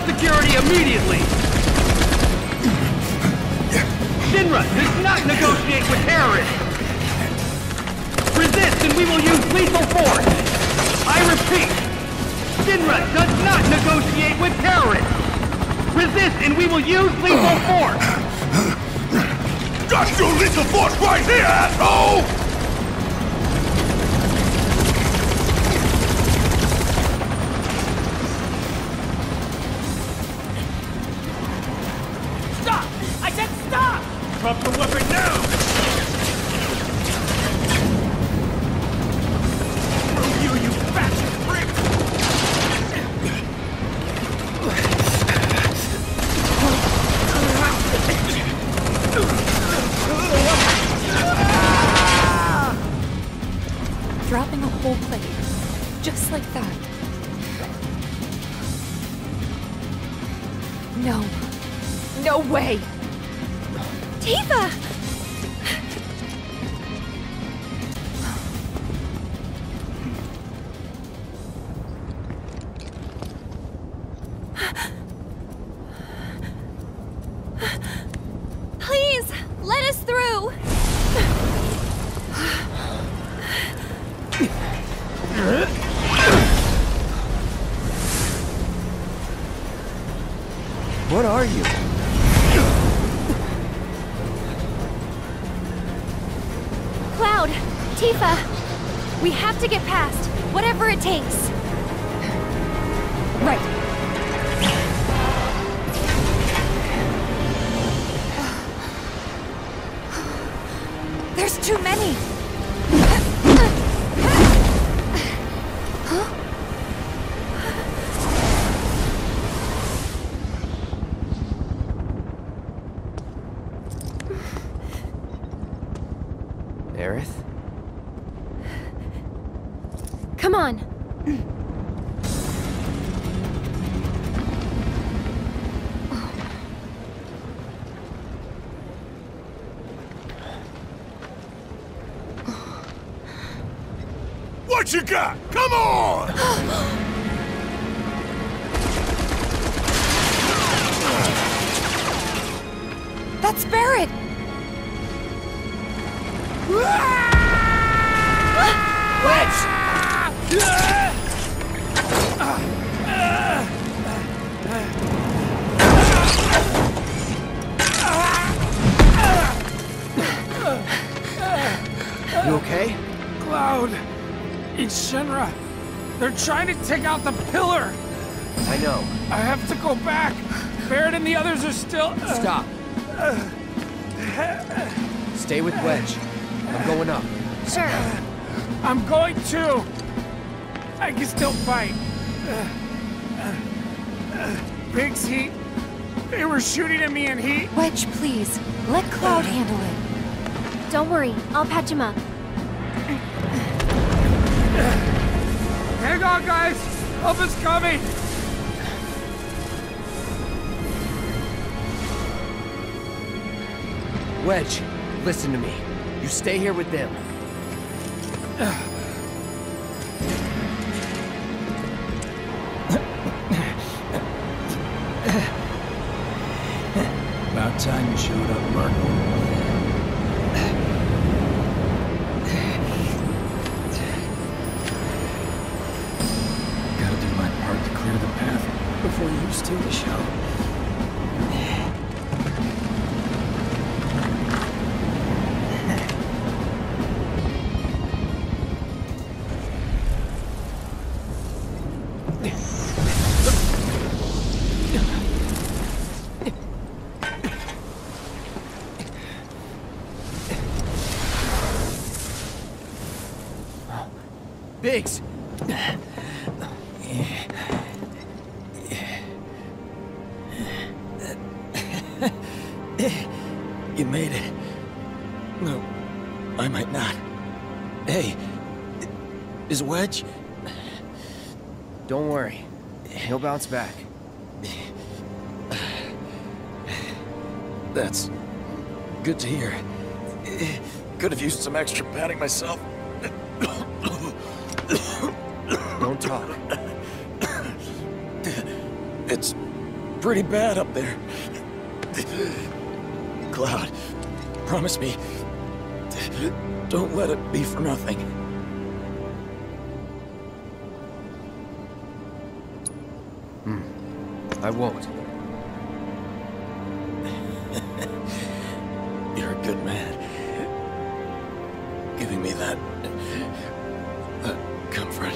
security immediately! Shinra does not negotiate with terrorists! Resist and we will use lethal force! I repeat, Shinra does not negotiate with terrorists! Resist and we will use lethal force! Just use lethal force right here, asshole! Stop! I said stop! Drop the weapon now! You bastard freak! Dropping a whole plate. Just like that. No. No way! Tifa! Please, let us through! What are you? Cloud! Tifa! We have to get past, whatever it takes. Right. There's too many! Aerith? Come on! What you got? Come on! That's Barret! You okay? Cloud! It's Shinra! They're trying to take out the pillar! I know. I have to go back! Barret and the others are still... Stop. Stay with Wedge. I'm going up. Sure. I'm going too! I can still fight. Big's heat. They were shooting at me in heat. Wedge, please. Let Cloud handle it. Don't worry, I'll patch him up. Hang on, guys! Help is coming! Wedge, listen to me. You stay here with them. About time you showed up, Marco. Gotta do my part to clear the path before you steal the show. Biggs! You made it. No, I might not. Hey, is Wedge? Don't worry. He'll bounce back. That's good to hear. Could have used some extra padding myself. Don't talk. It's pretty bad up there. Cloud, promise me, don't let it be for nothing. I won't. You're a good man. Giving me that comfort.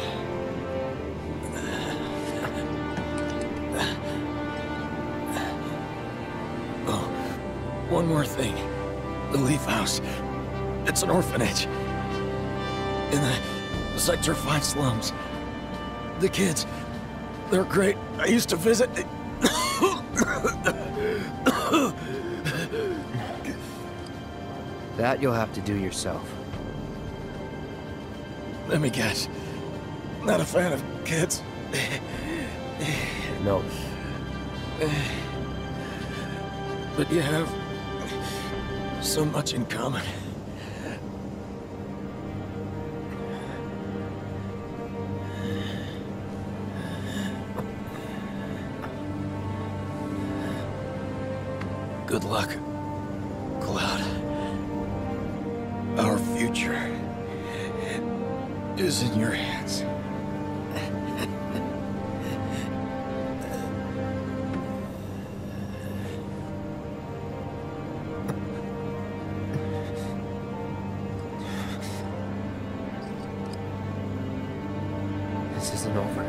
Oh, one more thing. The Leaf House. It's an orphanage. In the Sector 5 slums. The kids, they're great. I used to visit. That you'll have to do yourself. Let me guess. Not a fan of kids. No. But you have so much in common. Good luck, Cloud. Our future is in your hands. This isn't over.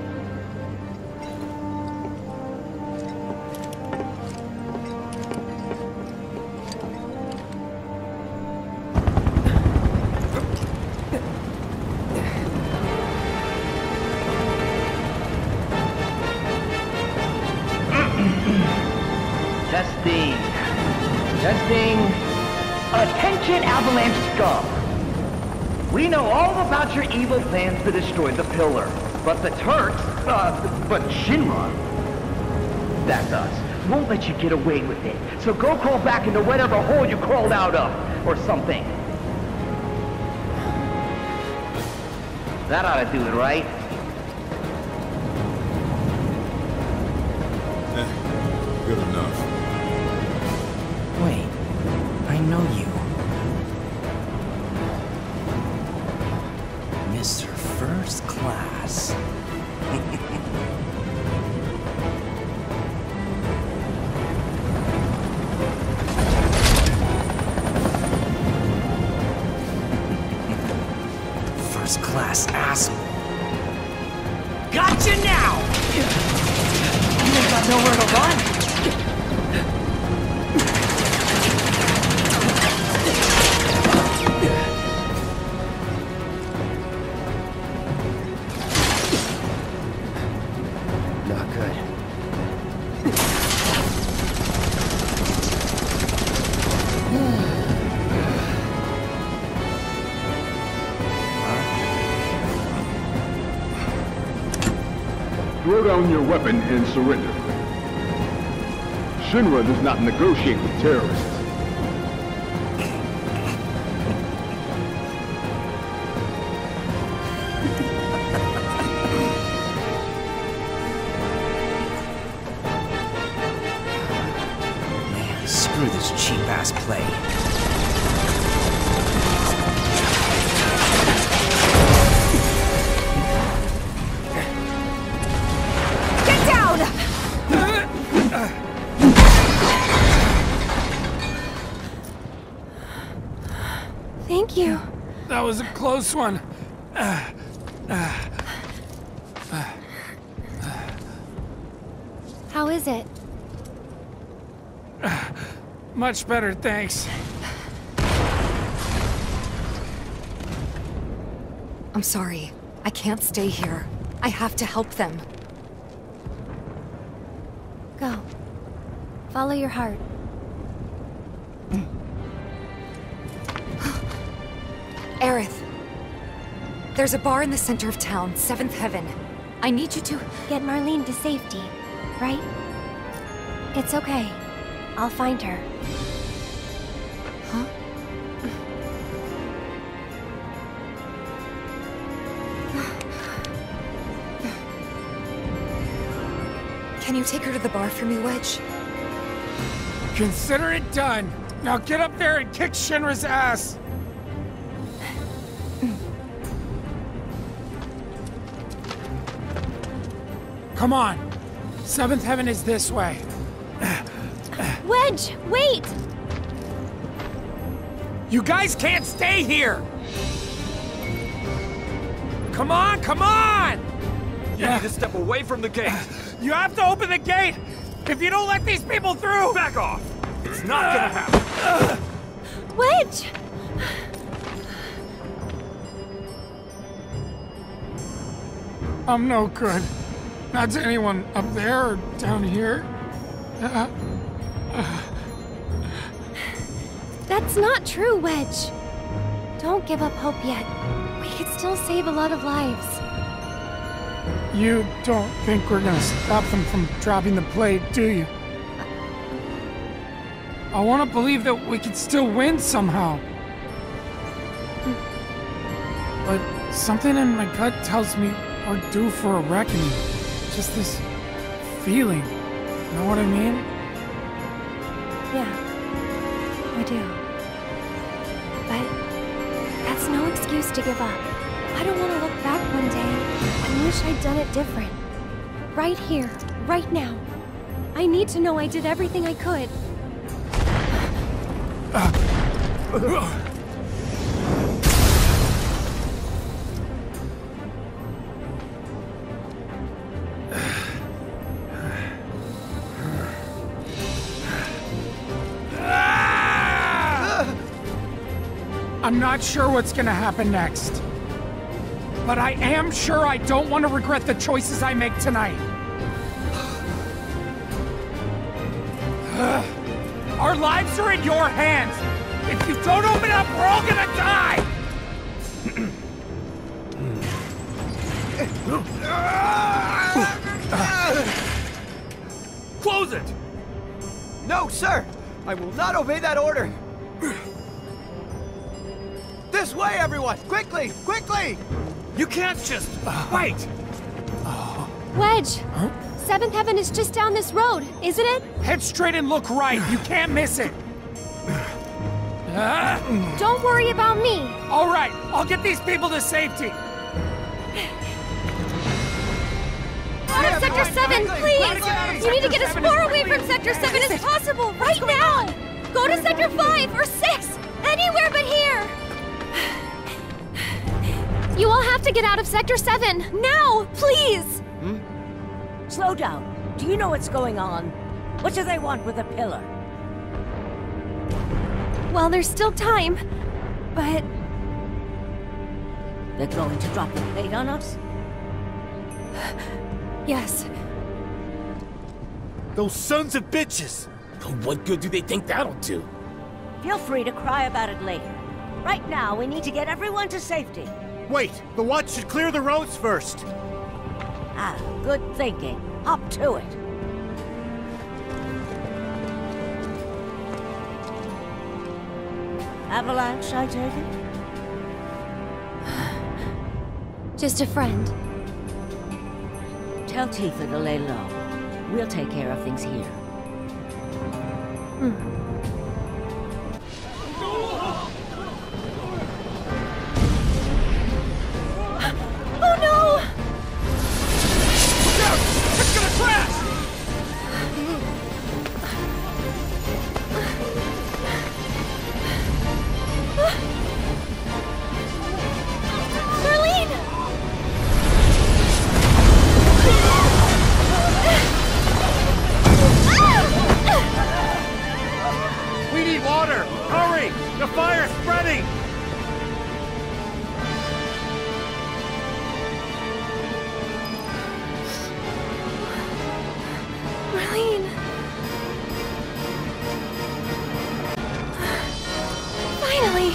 Testing. Testing. Attention, Avalanche scum. We know all about your evil plans to destroy the Pillar. But the Turks, but Shinra, that's us, won't let you get away with it. So go crawl back into whatever hole you crawled out of, or something. That ought to do it, right? Good enough. Wait, I know you. Mr. First Class. First Class asshole. Gotcha now! You ain't got nowhere to run. Not good. Throw down your weapon and surrender. Shinra does not negotiate with terrorists. Man, screw this cheap-ass play. Get down! Thank you. That was a close one. How is it? Much better, thanks. I'm sorry. I can't stay here. I have to help them. Go. Follow your heart. Aerith. There's a bar in the center of town, Seventh Heaven. I need you to... Get Marlene to safety, right? It's okay. I'll find her. Huh? Can you take her to the bar for me, Wedge? Consider it done. Now get up there and kick Shinra's ass. Come on. Seventh Heaven is this way. Wedge, wait! You guys can't stay here! Come on, come on! You need to step away from the gate. You have to open the gate! If you don't let these people through! Back off! It's not gonna happen. Wedge! I'm no good. Not to anyone up there or down here. That's not true, Wedge. Don't give up hope yet. We could still save a lot of lives. You don't think we're gonna stop them from dropping the plate, do you? I want to believe that we could still win somehow. But something in my gut tells me we're due for a reckoning. Just this feeling. Know what I mean? Yeah, I do. But that's no excuse to give up. I don't want to look back one day and wish I'd done it different. Right here, right now. I need to know I did everything I could. I'm not sure what's gonna happen next. But I am sure I don't want to regret the choices I make tonight. Our lives are in your hands. If you don't open up, we're all gonna die! Close it! No, sir! I will not obey that order! This way, everyone! Quickly! Quickly! You can't just... wait! Wedge! Seventh Heaven is just down this road, isn't it? Head straight and look right. You can't miss it. Don't worry about me. All right, I'll get these people to safety. Out of Sector 7, please! You need to get as far away from Sector 7 as possible, right now! Go to Sector 5 or 6! Anywhere but here! You all have to get out of Sector 7, now, please! Slow down. Do you know what's going on? What do they want with the pillar? Well, there's still time, but... They're going to drop the plate on us? Yes. Those sons of bitches! What good do they think that'll do? Feel free to cry about it later. Right now, we need to get everyone to safety. Wait! The watch should clear the roads first! Ah, good thinking. Up to it. Avalanche, I take it? Just a friend. Tell Tifa to lay low. We'll take care of things here. Oh no! Look out! It's gonna crash! Marlene! We need water! Hurry! The fire's spreading! Marlene! Finally!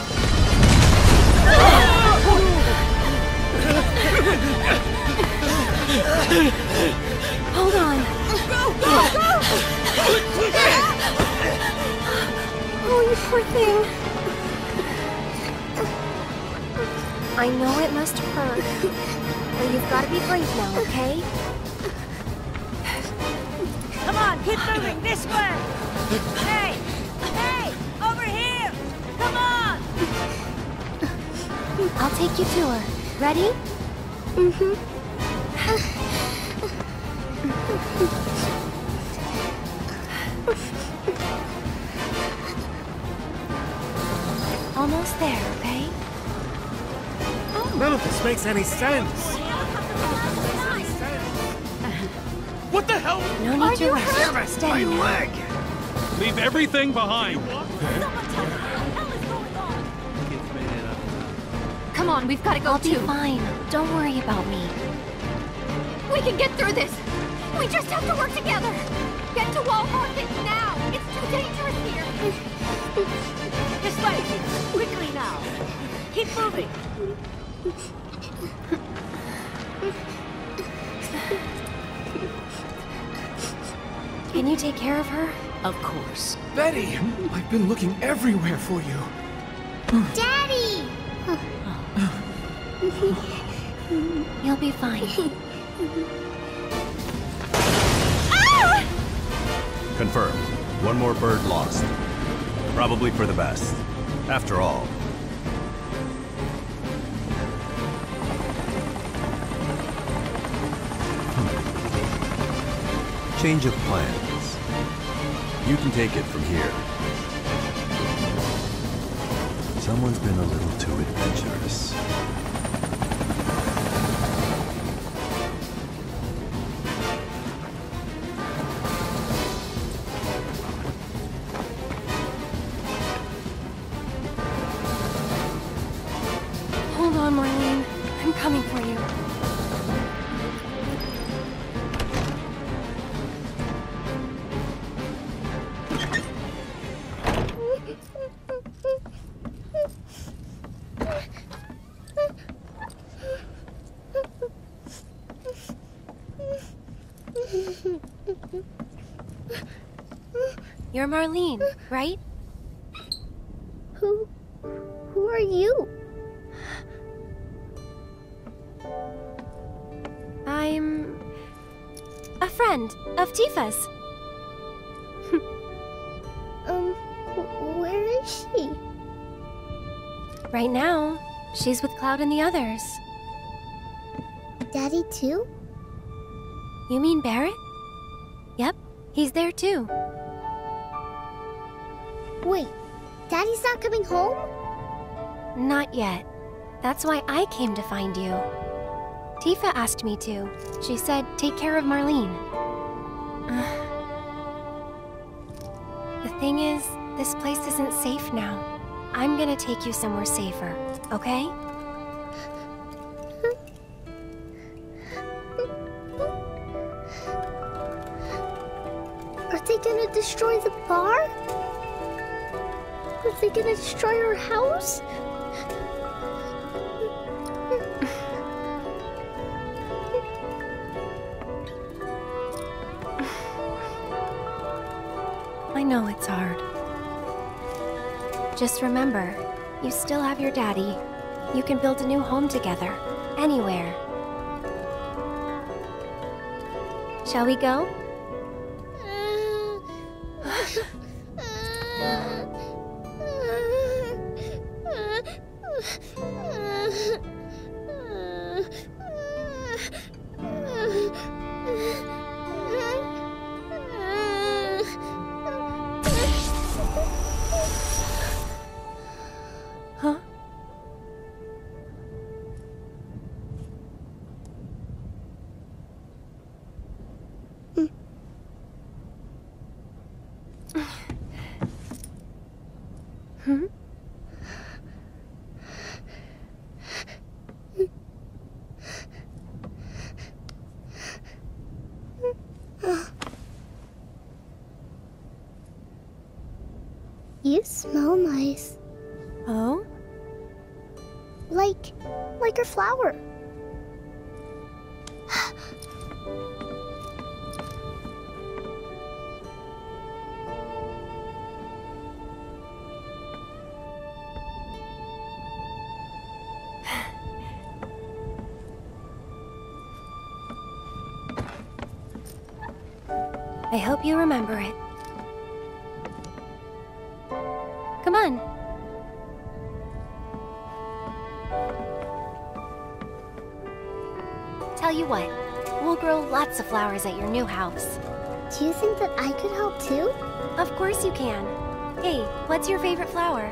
Hold on. Go! Oh, you poor thing. I know it must hurt, but you've got to be brave now, okay? Keep moving this way! Hey! Hey! Over here! Come on! I'll take you to her. Ready? Almost there, okay? None of this makes any sense. What the hell? No need to rush. Steady now. leg! Leave everything behind. Come on, we've got to go I'll too. be fine. Don't worry about me. We can get through this. We just have to work together. Get to Wall Market now. It's too dangerous here. This way! Quickly now! Keep moving! Can you take care of her? Of course. Betty! I've been looking everywhere for you. Daddy! You'll be fine. Confirmed. One more bird lost. Probably for the best. After all. Change of plans. You can take it from here. Someone's been a little too adventurous. Hold on, Marlene. I'm coming for you. You're Marlene, right? Who are you? I'm a friend of Tifa's. Where is she? Right now, she's with Cloud and the others. Daddy too? You mean Barret? Yep, he's there too. Wait, Daddy's not coming home? Not yet. That's why I came to find you. Tifa asked me to. She said, take care of Marlene. The thing is, this place isn't safe now. I'm gonna take you somewhere safer, okay? Are they gonna destroy the bar? Are they gonna destroy our house? I know it's hard. Just remember, you still have your daddy. You can build a new home together, anywhere. Shall we go? Huh? Hmm? You smell nice. Oh? Like a flower. I hope you remember it. Come on. Tell you what, we'll grow lots of flowers at your new house. Do you think that I could help too? Of course you can. Hey, what's your favorite flower?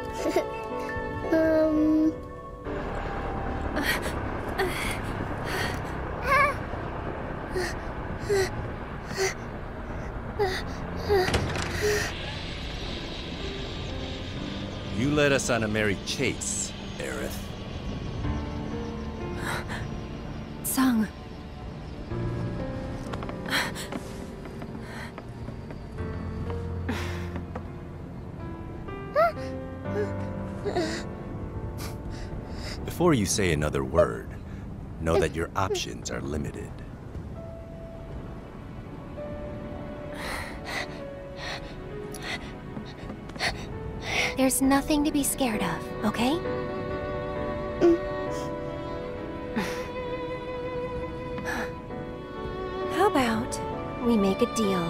You led us on a merry chase, Aerith. Sung. Before you say another word, know that your options are limited. There's nothing to be scared of, okay? How about we make a deal?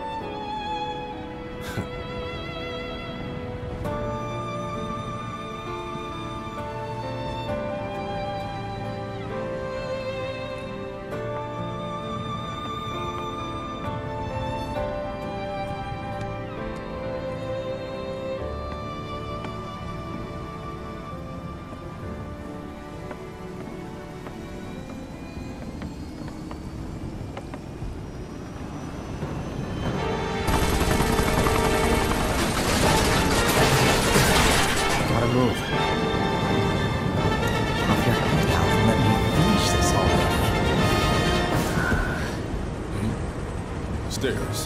Stairs.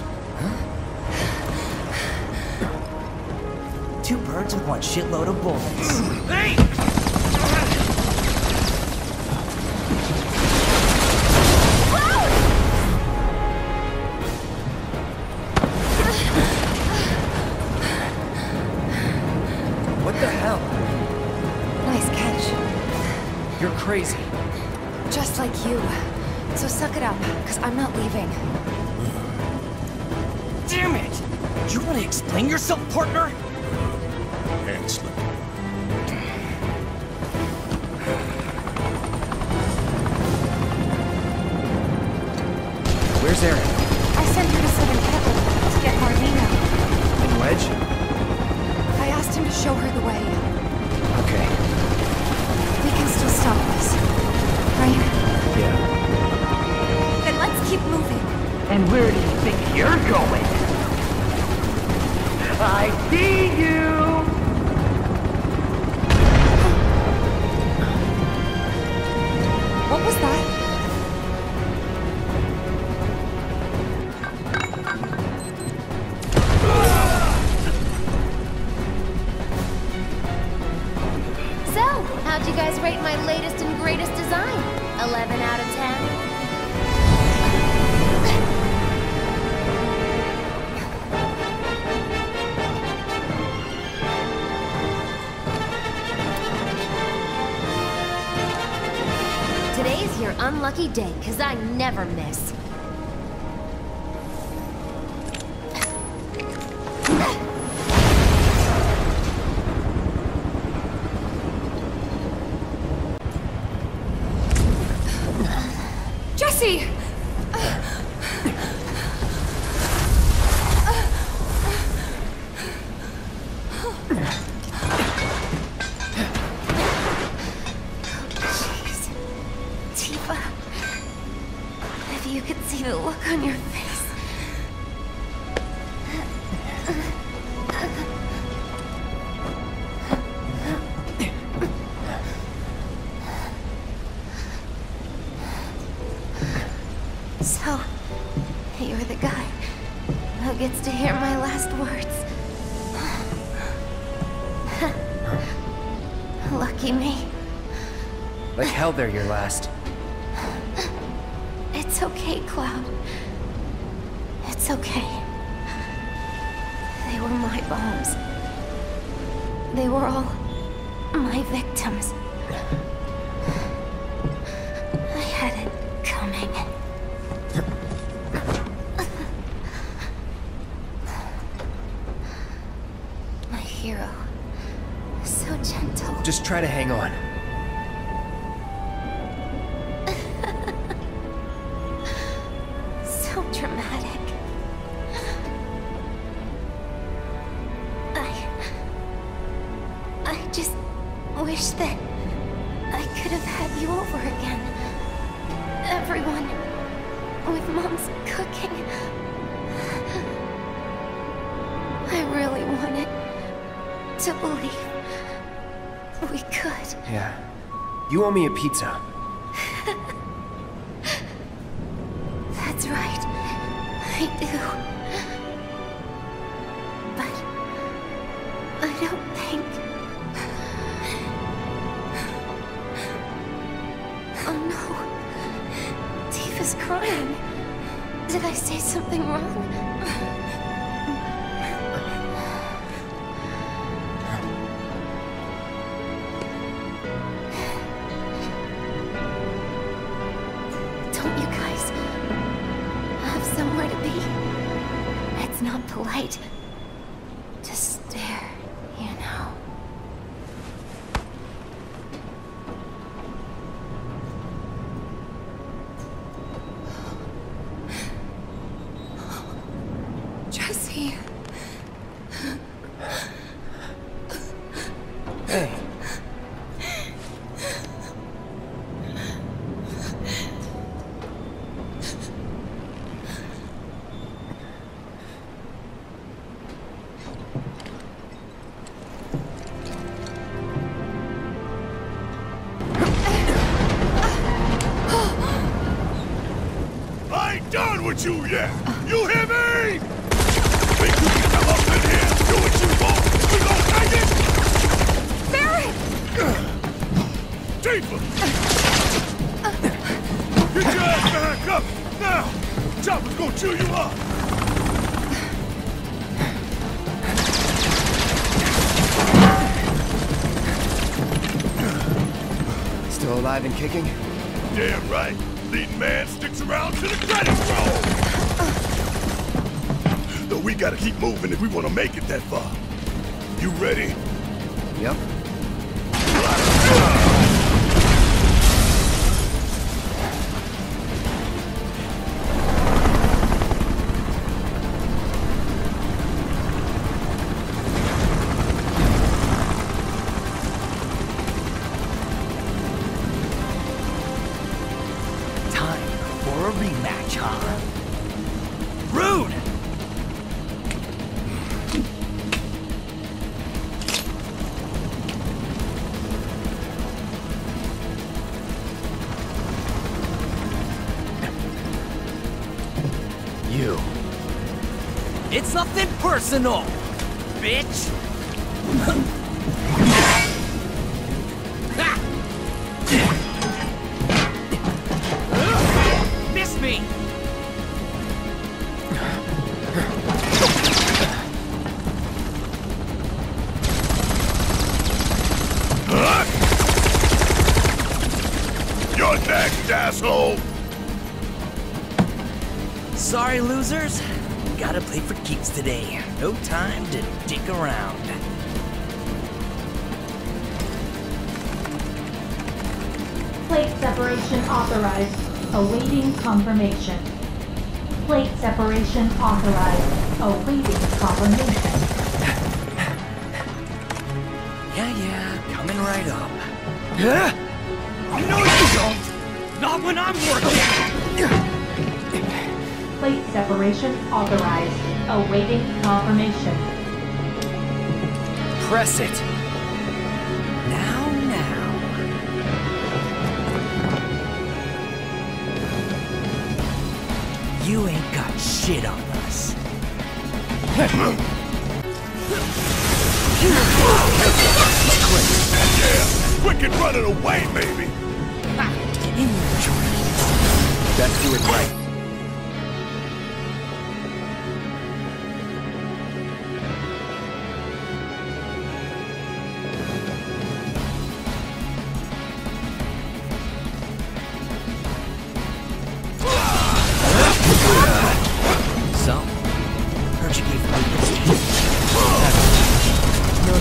Two birds with one shitload of bullets. Hey! What the hell? Nice catch. You're crazy. Just like you. So suck it up, because I'm not leaving. Damn it! Do you want to explain yourself, partner? Hand slip. Where's Erin? I sent her to Southern Capital to get Marlena. And Wedge? I asked him to show her the way. Okay. We can still stop this, right? Yeah. Then let's keep moving. And where do you think you're going? I see you! What was that? So, how'd you guys rate my latest and greatest design? 11 out of 10? Today's your unlucky day, 'cause I never miss. Jesse! If you could see the look on your face. So, you're the guy who gets to hear my last words. Lucky me. Like hell they're your last. It's okay, Cloud. It's okay. They were my bombs. They were all my victims. I had it coming. hero. So gentle. Just try to hang on. So dramatic. I just wish that I could have had you over again. Everyone with Mom's cooking. I really wanted to believe we could. Yeah. You owe me a pizza. That's right. I do. But I don't think... Oh no. Tifa's crying. Did I say something wrong? Don't you guys have somewhere to be? It's not polite to stare, you know. Jesse. Hey. I ain't done with you yet! You hear me? Think you can come up in here and do what you want? We gon' take it? Barret! Tifa! Get your ass back up! Now! Chopper's gonna chew you up! Still alive and kicking? Damn right! Leading man sticks around to the credits roll! Though we gotta keep moving if we wanna make it that far. You ready? Yep. Time for a rematch, huh? Rude! You. It's nothing personal, bitch! Miss me! You're next, asshole! Sorry, losers. Gotta play for keeps today. No time to dick around. Plate separation authorized. Awaiting confirmation. Plate separation authorized. Awaiting confirmation. Yeah, coming right up. No, you don't! Not when I'm working! Plate separation authorized. Awaiting confirmation. Press it. Now. You ain't got shit on us. Yeah! Quick and running away, maybe! In your dreams. Best do it right. So, heard you gave me this. No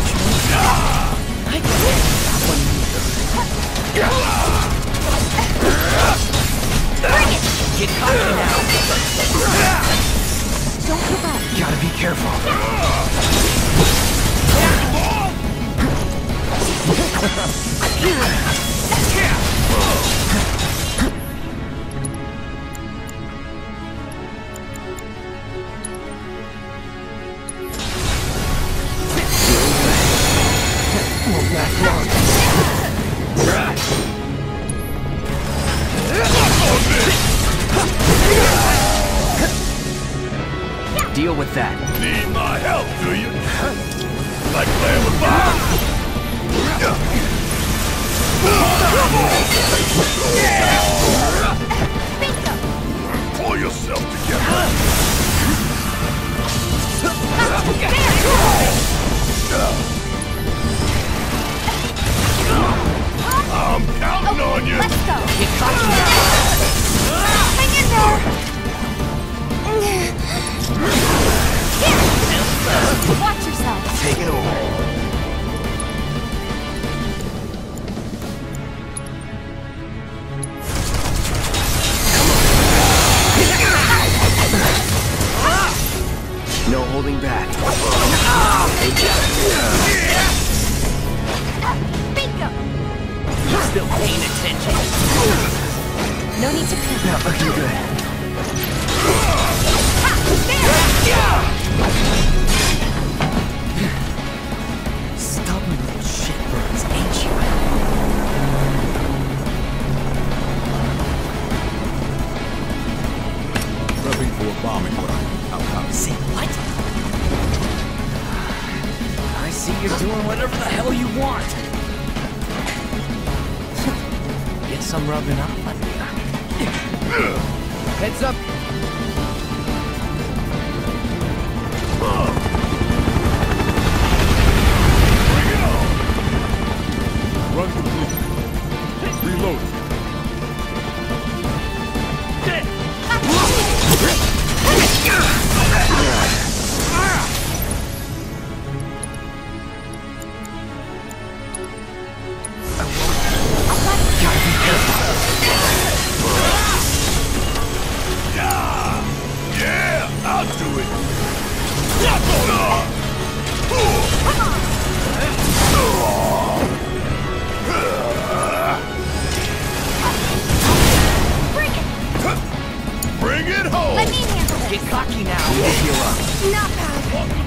last long. Deal with that. Need my help, do you? Like playing with fire? Pull yourself together. I'm counting on you. Let's go. Hang in there. Watch yourself. Take it over. No holding back. Bingo. Still paying attention. No need to panic. Not looking good. Stubborn little shitbirds, ain't you? Prepping for a bombing run. How copy? Say what? I see you're doing whatever the hell you want. Guess I'm rubbing off on you. Heads up. Bring it on! Run complete. Reload. Yeah, I'll do it. Bring it home. Let me handle this. Get cocky now. We'll heal up. Not bad.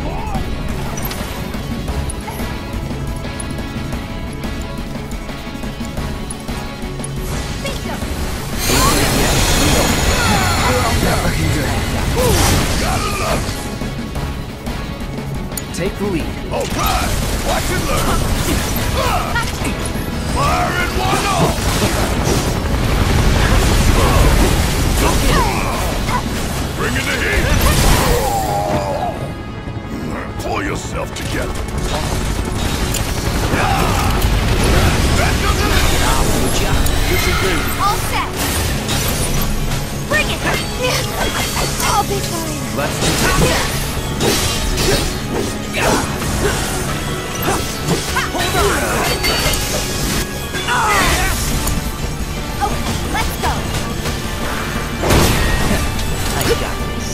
Bingo. Not looking good. Gotta love it. Take the lead. Okay, watch and learn. Fire in one off. Bring in the heat. Pull yourself together. All set. Bring it. I'll be fine. Let's do this. Okay, let's go. I got this.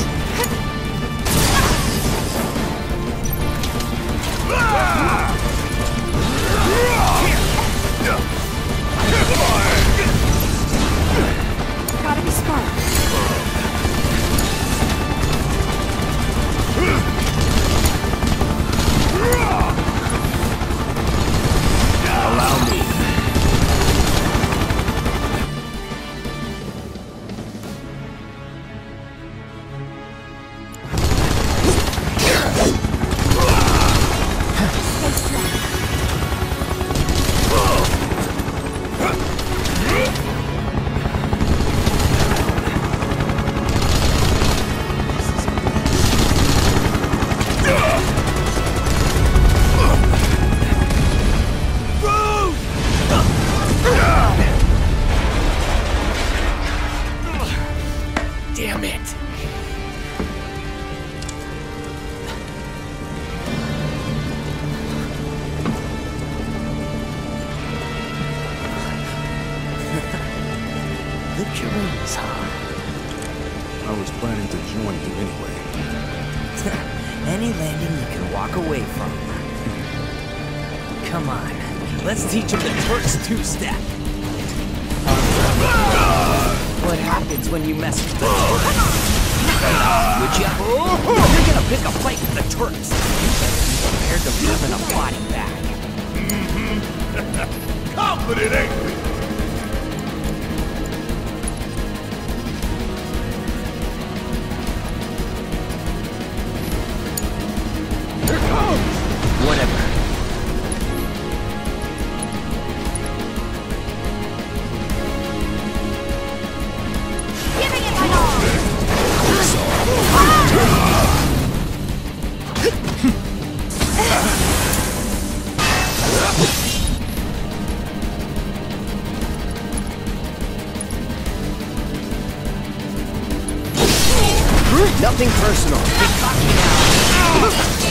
Gotta be smart. Allow me. Damn it. Lift your wings, huh? I was planning to join you anyway. Any landing you can walk away from. Come on, let's teach them the Turks two-step. What happens when you mess with the Turks? Would ya? You're gonna pick a fight with the Turks. You better be prepared to live in a body bag. confident, ain't we? Here comes! Whatever. Giving it my all! Nothing personal. Get cocky now.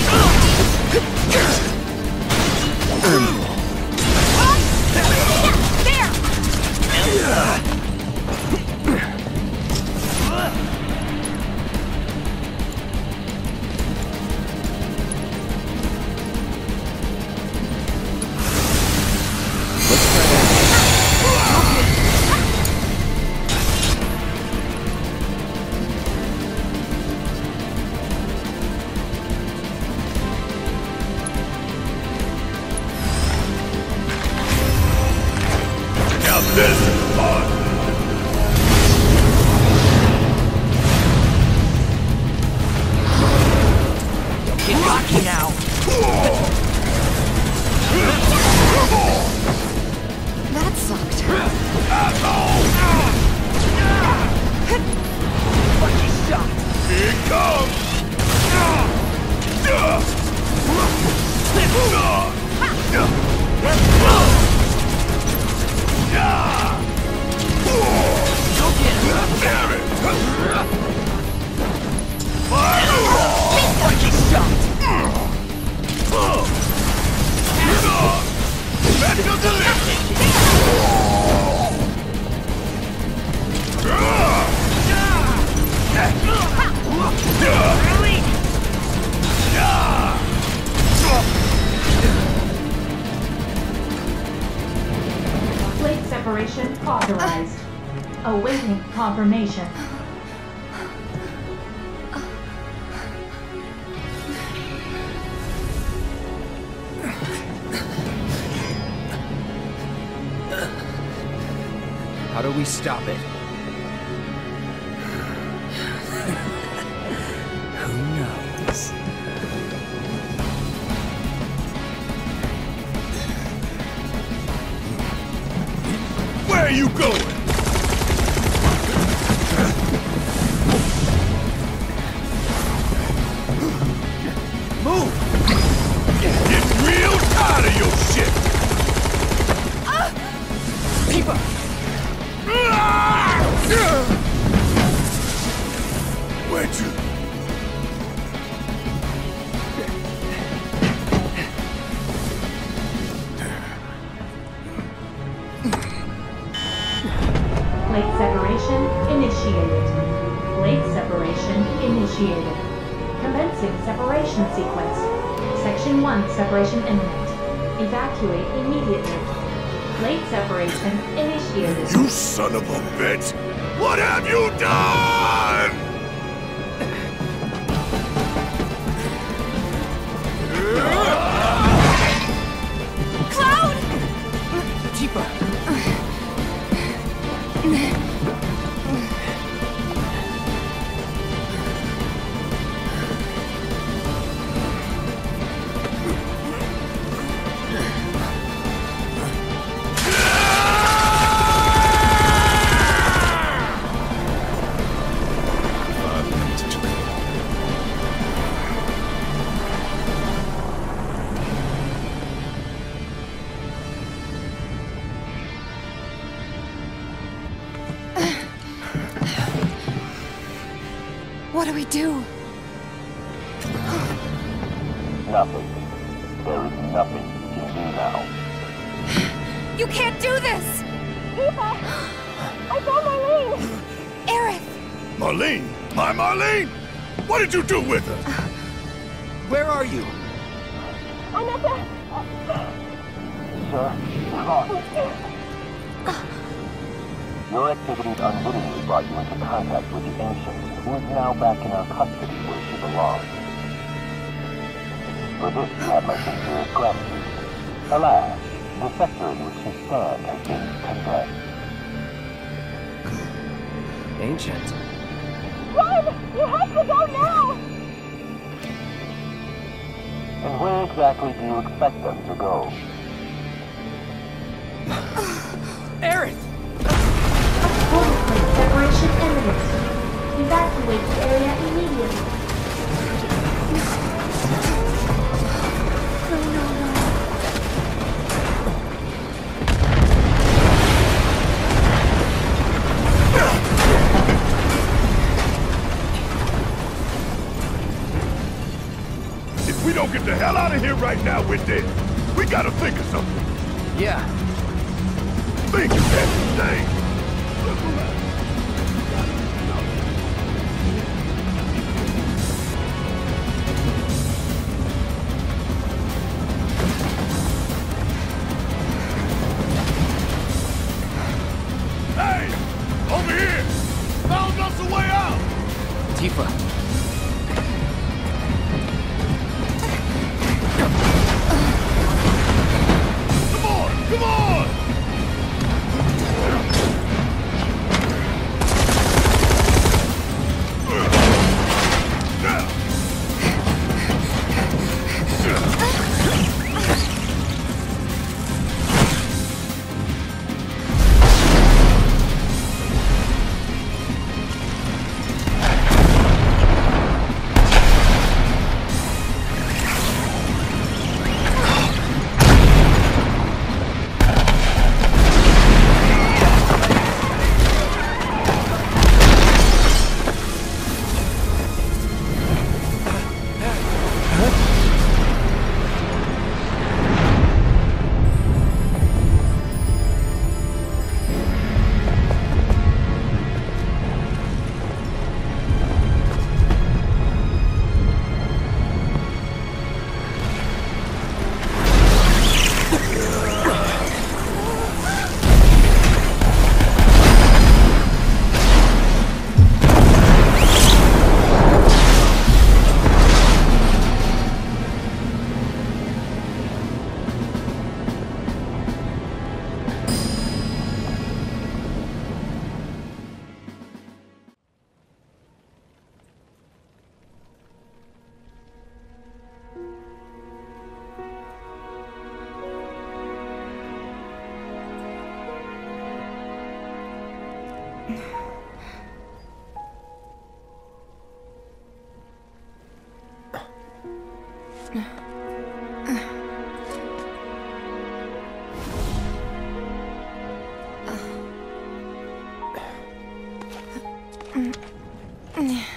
Now this is fun! Get cocky now. That sucked. Lucky shot. Here it comes! Go get him. Damn it! Lucky shot. Special delivery! Plate separation authorized. Awaiting confirmation. How do we stop it? Who knows? Where are you going? Move! Getting real tired of your shit! Keep up! Where'd you? Plate separation initiated. Plate separation initiated. Commencing separation sequence. Section 1 separation imminent. Evacuate immediately. Plate separation initiated. You son of a bitch! What have you done? Cloud! Deeper! What do we do? Nothing. There is nothing you can do now. You can't do this! Eva! I found Marlene! Aerith! Marlene? My Marlene? What did you do with her? Where are you? I'm at the... Sir, come on. Your activities unwittingly brought you into contact with the Ancient, who is now back in our custody where she belongs. For this, you have my sincerest gratitude. Alas, The sector in which you stand has been condemned. Ancient. Run! You have to go now! And where exactly do you expect them to go? Aerith! Portal plate separation imminent. Evacuate the area immediately. If we don't get the hell out of here right now, we're dead. We gotta think of something. Yeah. Think of that thing. Hey! Over here! Found us a way out! Tifa. Come on! Come on! Yeah.